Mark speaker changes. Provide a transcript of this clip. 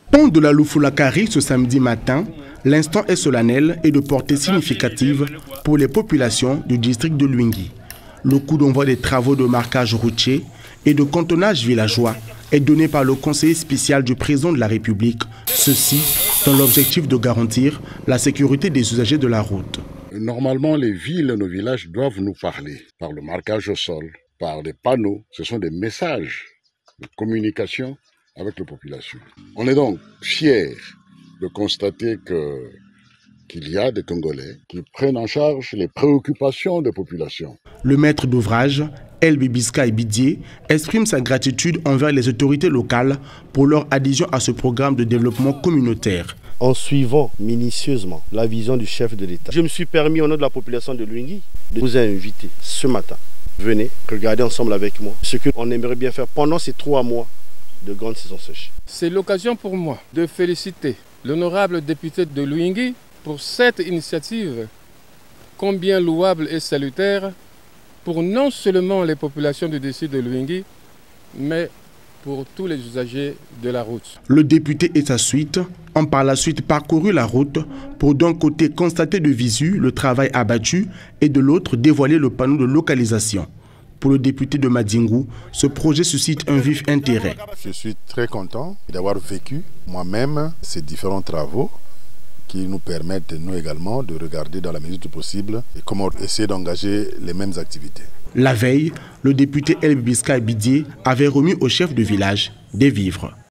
Speaker 1: Pont de la Loufoulakari ce samedi matin, l'instant est solennel et de portée significative pour les populations du district de Luingui. Le coup d'envoi des travaux de marquage routier et de cantonnage villageois est donné par le conseiller spécial du président de la République, ceci dans l'objectif de garantir la sécurité des usagers de la route.
Speaker 2: Normalement, les villes et nos villages doivent nous parler par le marquage au sol, par des panneaux. Ce sont des messages de communication avec la population. On est donc fiers de constater qu'il y a des Congolais qui prennent en charge les préoccupations des populations.
Speaker 1: Le maître d'ouvrage, El Bibiska et Bidier, exprime sa gratitude envers les autorités locales pour leur adhésion à ce programme de développement communautaire.
Speaker 3: En suivant minutieusement la vision du chef de l'État, je me suis permis au nom de la population de Luingui de vous inviter ce matin. Venez regarder ensemble avec moi ce qu'on aimerait bien faire pendant ces 3 mois de grande saison sèche.
Speaker 4: C'est l'occasion pour moi de féliciter l'honorable député de Luingui pour cette initiative combien louable et salutaire pour non seulement les populations du district de Luingui, mais pour tous les usagers de la route.
Speaker 1: Le député et sa suite ont par la suite parcouru la route pour d'un côté constater de visu le travail abattu et de l'autre dévoiler le panneau de localisation. Pour le député de Madingou, ce projet suscite un vif intérêt.
Speaker 5: Je suis très content d'avoir vécu moi-même ces différents travaux qui nous permettent, nous également, de regarder dans la mesure du possible et comment essayer d'engager les mêmes activités.
Speaker 1: La veille, le député El Bibiska Bidier avait remis au chef de village des vivres.